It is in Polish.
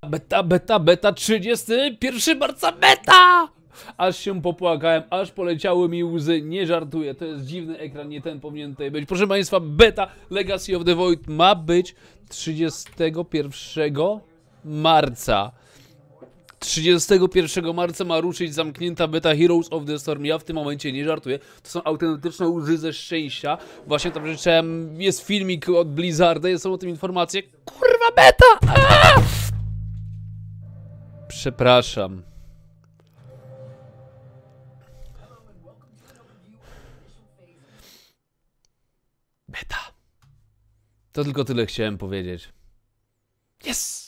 Beta, 31 marca, beta! Aż się popłakałem, aż poleciały mi łzy, nie żartuję, to jest dziwny ekran, nie ten powinien tutaj być. Proszę Państwa, beta Legacy of the Void ma być 31 marca. 31 marca ma ruszyć zamknięta beta Heroes of the Storm. Ja w tym momencie nie żartuję. To są autentyczne łzy ze szczęścia. Właśnie tam życzałem, jest filmik od Blizzarda, są o tym informacje. Kurwa beta! Aaaa! Przepraszam. Beta. To tylko tyle chciałem powiedzieć. Yes!